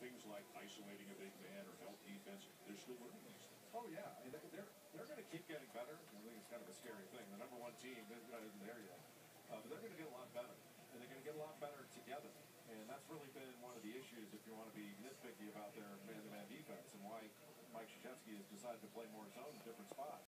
things like isolating a big man or help defense, they're still learning these things. Oh yeah, I mean, they're going to keep getting better. I think it's kind of a scary thing. The number one team isn't there yet, but they're going to get a lot better, and they're going to get a lot better together. And that's really been one of the issues if you want to be nitpicky about their man-to-man defense and why Mike Krzyzewski has decided to play more zone in different spots.